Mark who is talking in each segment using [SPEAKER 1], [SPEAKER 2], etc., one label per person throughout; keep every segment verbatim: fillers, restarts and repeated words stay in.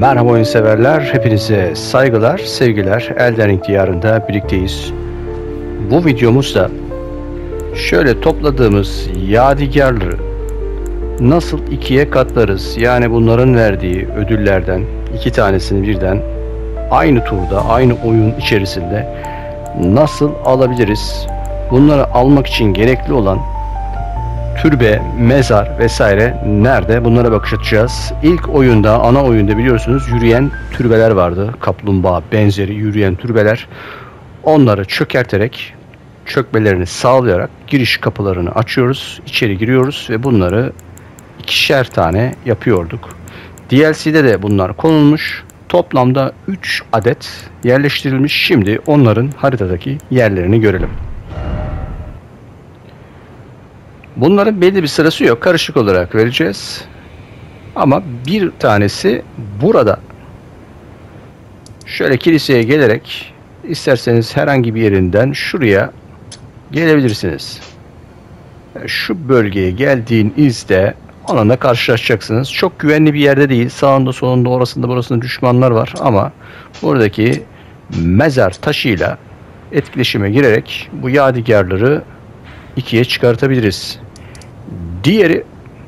[SPEAKER 1] Merhaba oyun severler, hepinize saygılar, sevgiler. Elden Ring diyarında birlikteyiz. Bu videomuzda şöyle topladığımız yadigarları nasıl ikiye katlarız? Yani bunların verdiği ödüllerden iki tanesini birden aynı turda, aynı oyun içerisinde nasıl alabiliriz? Bunları almak için gerekli olan türbe, mezar vesaire nerede? Bunlara bakış atacağız. İlk oyunda, ana oyunda biliyorsunuz yürüyen türbeler vardı. Kaplumbağa benzeri yürüyen türbeler. Onları çökerterek, çökmelerini sağlayarak giriş kapılarını açıyoruz. İçeri giriyoruz ve bunları ikişer tane yapıyorduk. D L C'de de bunlar konulmuş. Toplamda üç adet yerleştirilmiş. Şimdi onların haritadaki yerlerini görelim. Bunların belli bir sırası yok. Karışık olarak vereceğiz. Ama bir tanesi burada. Şöyle kiliseye gelerek isterseniz herhangi bir yerinden şuraya gelebilirsiniz. Şu bölgeye geldiğinizde onunla karşılaşacaksınız. Çok güvenli bir yerde değil. Sağında solunda orasında burasında düşmanlar var ama buradaki mezar taşıyla etkileşime girerek bu yadigarları ikiye çıkartabiliriz. Diğeri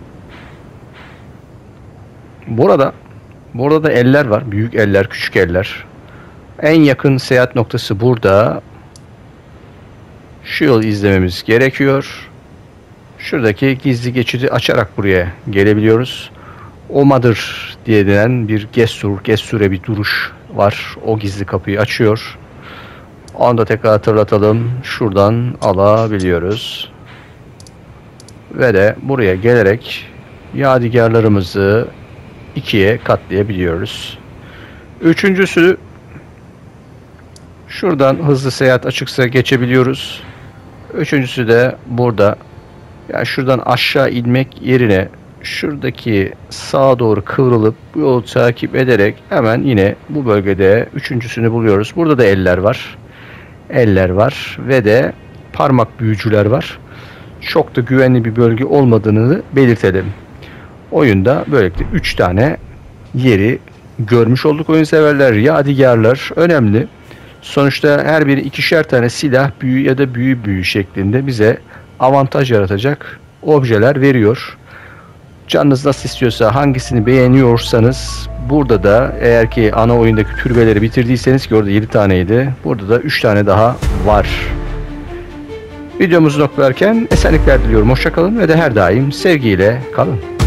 [SPEAKER 1] burada. Burada da eller var. Büyük eller, küçük eller. En yakın seyahat noktası burada. Şu yolu izlememiz gerekiyor. Şuradaki gizli geçidi açarak buraya gelebiliyoruz. Omadır diye denen bir gestur, gesture bir duruş var. O gizli kapıyı açıyor. Onu da tekrar hatırlatalım. Şuradan alabiliyoruz. Ve de buraya gelerek yadigarlarımızı ikiye katlayabiliyoruz. Üçüncüsü, şuradan hızlı seyahat açıksa geçebiliyoruz. Üçüncüsü de burada. Yani şuradan aşağı inmek yerine şuradaki sağa doğru kıvrılıp bu yolu takip ederek hemen yine bu bölgede üçüncüsünü buluyoruz. Burada da eller var. Eller var ve de parmak büyücüler var. Çok da güvenli bir bölge olmadığını belirtelim. Oyunda böylelikle üç tane yeri görmüş olduk oyun severler. Yadigarlar önemli. Sonuçta her biri ikişer tane silah, büyü ya da büyü büyü şeklinde bize avantaj yaratacak objeler veriyor. Canınız nasıl istiyorsa, hangisini beğeniyorsanız burada da eğer ki ana oyundaki türbeleri bitirdiyseniz ki orada yedi taneydi. Burada da üç tane daha var. Videomuzu noktalarken esenlikler diliyorum. Hoşça kalın ve de her daim sevgiyle kalın.